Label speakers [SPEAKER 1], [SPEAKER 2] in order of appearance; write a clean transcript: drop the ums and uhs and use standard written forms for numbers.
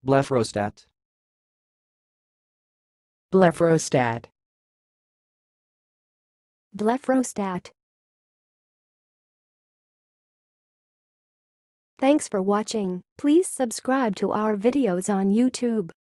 [SPEAKER 1] blef-uh-roh-stat,
[SPEAKER 2] blef-uh-roh-stat,
[SPEAKER 3] blef-uh-roh-stat. Thanks for watching. Please subscribe to our videos on YouTube.